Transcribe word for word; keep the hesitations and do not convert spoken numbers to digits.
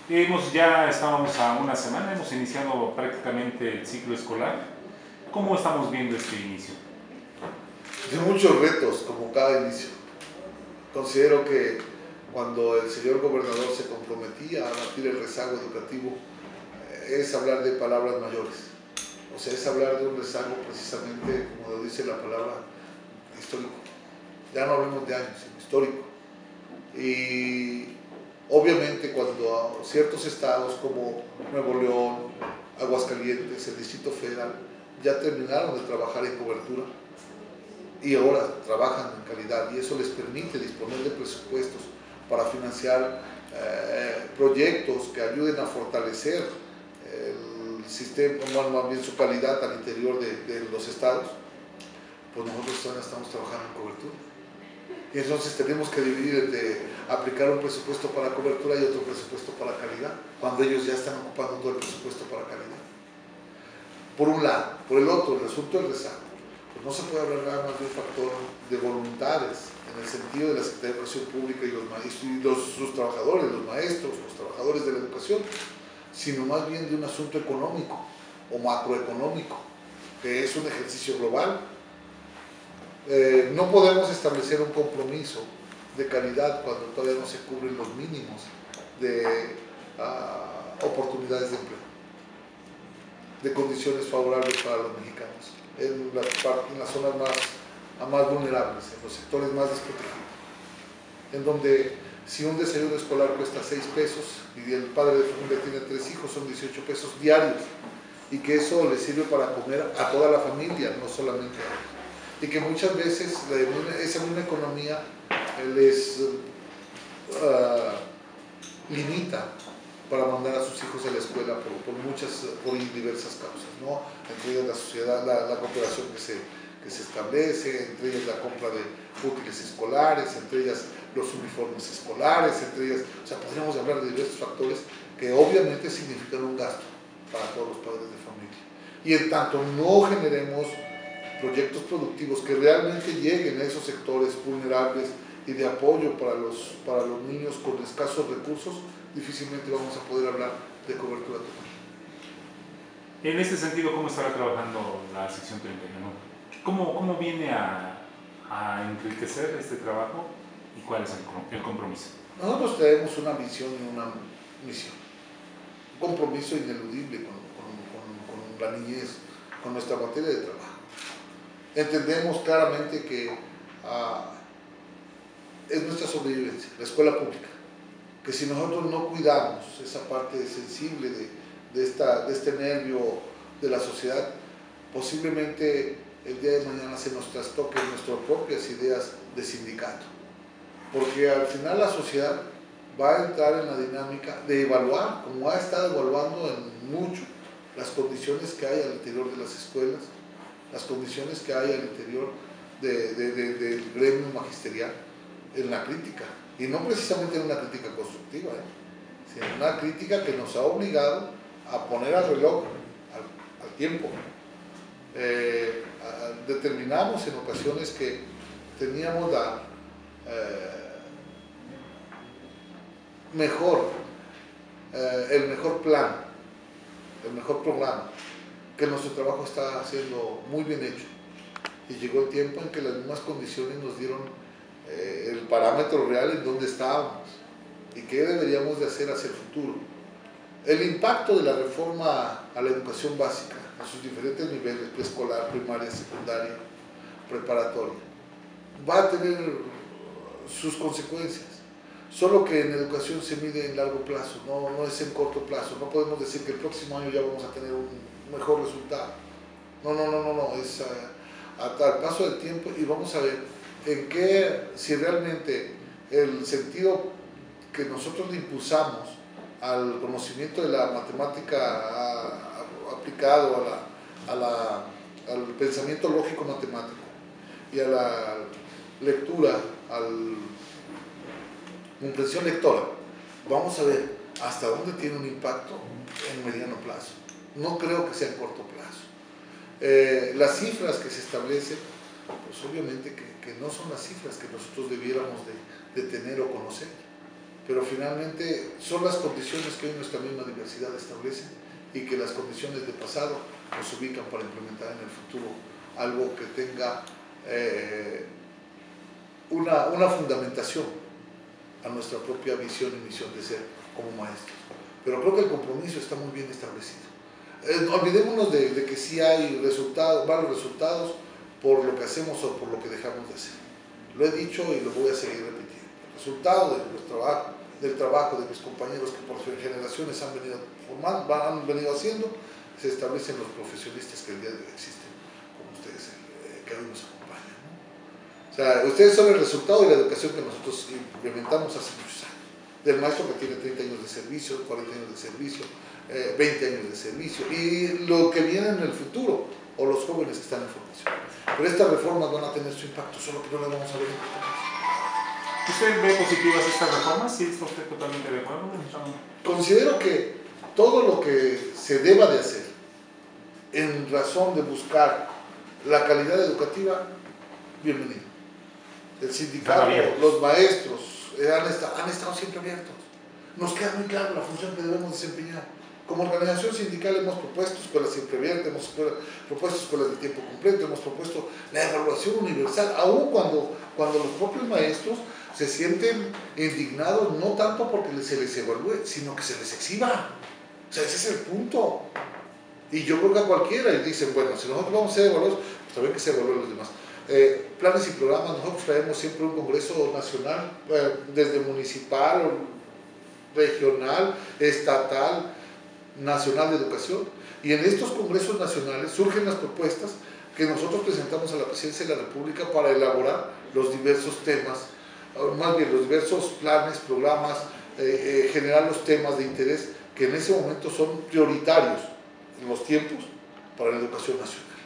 Hemos, ya estamos a una semana, hemos iniciado prácticamente el ciclo escolar. ¿Cómo estamos viendo este inicio? De muchos retos, como cada inicio. Considero que cuando el señor gobernador se comprometía a abatir el rezago educativo, es hablar de palabras mayores. O sea, es hablar de un rezago precisamente, como lo dice la palabra, histórico. Ya no hablemos de años, sino histórico. Y obviamente cuando ciertos estados como Nuevo León, Aguascalientes, el Distrito Federal, ya terminaron de trabajar en cobertura y ahora trabajan en calidad, y eso les permite disponer de presupuestos para financiar eh, proyectos que ayuden a fortalecer el sistema, más bien su calidad al interior de, de los estados. Pues nosotros también estamos trabajando en cobertura. Y entonces tenemos que dividir entre aplicar un presupuesto para cobertura y otro presupuesto para calidad, cuando ellos ya están ocupando todo el presupuesto para calidad. Por un lado. Por el otro, el asunto del rezago. Pues no se puede hablar nada más de un factor de voluntades, en el sentido de la Secretaría de Educación Pública y, los maestros, y los, sus trabajadores, los maestros, los trabajadores de la educación, sino más bien de un asunto económico o macroeconómico, que es un ejercicio global. Eh, no podemos establecer un compromiso de calidad cuando todavía no se cubren los mínimos de uh, oportunidades de empleo, de condiciones favorables para los mexicanos, en las, en las zonas más, más vulnerables, en los sectores más desprotegidos, en donde si un desayuno escolar cuesta seis pesos y el padre de familia tiene tres hijos, son dieciocho pesos diarios, y que eso le sirve para comer a toda la familia, no solamente a ellos. Y que muchas veces esa misma economía les uh, limita para mandar a sus hijos a la escuela por, por muchas, por diversas causas, ¿no? Entre ellas la sociedad, la, la cooperación que se, que se establece, entre ellas la compra de útiles escolares, entre ellas los uniformes escolares, entre ellas, o sea, podríamos hablar de diversos factores que obviamente significan un gasto para todos los padres de familia. Y en tanto no generemos proyectos productivos que realmente lleguen a esos sectores vulnerables y de apoyo para los, para los niños con escasos recursos, difícilmente vamos a poder hablar de cobertura total. En este sentido, ¿cómo estará trabajando la sección treinta y uno? ¿Cómo, cómo viene a, a enriquecer este trabajo y cuál es el, el compromiso? Nosotros tenemos una visión y una misión, un compromiso ineludible con, con, con, con la niñez, con nuestra materia de trabajo. Entendemos claramente que uh, es nuestra sobrevivencia, la escuela pública, que si nosotros no cuidamos esa parte sensible de, de, esta, de este nervio de la sociedad, posiblemente el día de mañana se nos trastoquen nuestras propias ideas de sindicato, porque al final la sociedad va a entrar en la dinámica de evaluar, como ha estado evaluando en mucho, las condiciones que hay al interior de las escuelas, las condiciones que hay al interior de, de, de, del gremio magisterial, en la crítica, y no precisamente en una crítica constructiva, ¿eh? sino una crítica que nos ha obligado a poner al reloj, al, al tiempo. Eh, a, determinamos en ocasiones que teníamos la eh, mejor, eh, el mejor plan, el mejor programa, que nuestro trabajo está siendo muy bien hecho, y llegó el tiempo en que las mismas condiciones nos dieron eh, el parámetro real en donde estábamos y qué deberíamos de hacer hacia el futuro. El impacto de la reforma a la educación básica a sus diferentes niveles, preescolar, primaria, secundaria, preparatoria, va a tener sus consecuencias, solo que en educación se mide en largo plazo, no, no es en corto plazo. No podemos decir que el próximo año ya vamos a tener un mejor resultado. No, no, no, no, no, es a, a tal paso del tiempo, y vamos a ver en qué, si realmente el sentido que nosotros le impulsamos al conocimiento de la matemática a, a, aplicado a la, a la, al pensamiento lógico matemático y a la lectura, a la comprensión lectora, vamos a ver hasta dónde tiene un impacto en mediano plazo. No creo que sea en corto plazo. Eh, las cifras que se establecen, pues obviamente que, que no son las cifras que nosotros debiéramos de, de tener o conocer, pero finalmente son las condiciones que hoy nuestra misma diversidad establece y que las condiciones del pasado nos ubican para implementar en el futuro algo que tenga eh, una, una fundamentación a nuestra propia visión y misión de ser como maestros. Pero creo que el compromiso está muy bien establecido. Eh, olvidémonos de, de que sí hay resultados, malos resultados por lo que hacemos o por lo que dejamos de hacer. Lo he dicho y lo voy a seguir repitiendo. El resultado de nuestro trabajo, del trabajo de mis compañeros que por generaciones han venido formando, han venido haciendo, se establecen los profesionistas que el día de hoy existen, como ustedes eh, que hoy nos acompañan, ¿no? O sea, ustedes son el resultado de la educación que nosotros implementamos hace muchos años. Del maestro que tiene treinta años de servicio, cuarenta años de servicio, eh, veinte años de servicio, y lo que viene en el futuro, o los jóvenes que están en formación. Pero estas reformas van a tener su impacto, solo que no las vamos a ver en el país. ¿Usted ve positivas estas reformas? ¿Sí está usted totalmente de acuerdo? Considero que todo lo que se deba de hacer en razón de buscar la calidad educativa, bienvenido. El sindicato, los maestros eh, han, estado, han estado siempre abiertos. Nos queda muy claro la función que debemos desempeñar. Como organización sindical hemos propuesto escuelas siempre abiertas, hemos propuesto escuelas de tiempo completo, hemos propuesto la evaluación universal, aun cuando, cuando los propios maestros se sienten indignados, no tanto porque se les evalúe, sino que se les exhiba. O sea, ese es el punto. Y yo creo que a cualquiera, y dicen, bueno, si nosotros vamos a ser evaluados, pues también que se evalúen los demás. Eh, planes y programas, nosotros traemos siempre un congreso nacional, eh, desde municipal, regional, estatal, nacional de educación, y en estos congresos nacionales surgen las propuestas que nosotros presentamos a la Presidencia de la República para elaborar los diversos temas, más bien los diversos planes, programas, eh, eh, generar los temas de interés que en ese momento son prioritarios en los tiempos para la educación nacional.